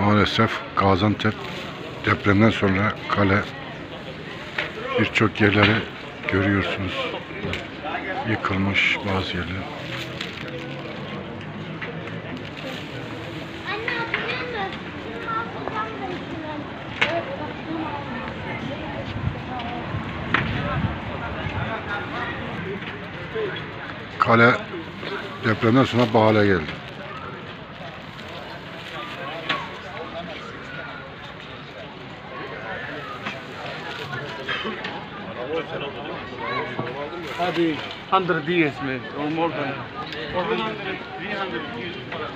Maalesef Gaziantep depremden sonra kale birçok yerleri görüyorsunuz. Yıkılmış bazı yerler. Kale depremden sonra bu hale geldi. Hadi 100 years man, or more than 300 years.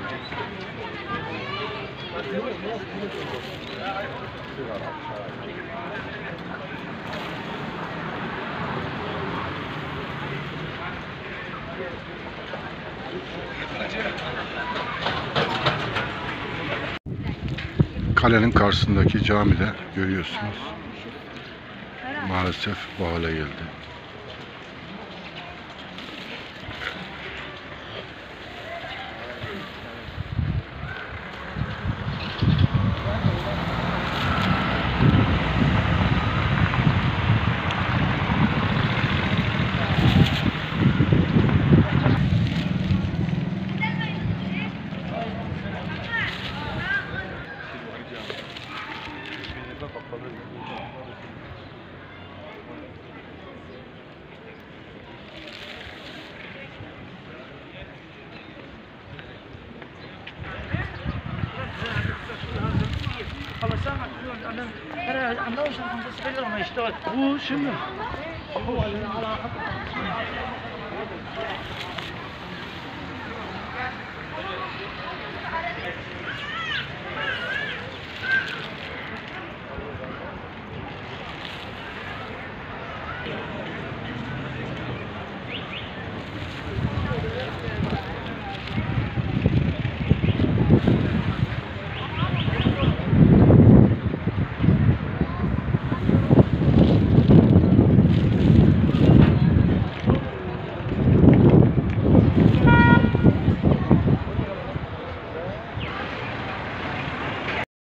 Kalenin karşısındaki camide görüyorsunuz. Maalesef bu hale geldi. Bu şimdi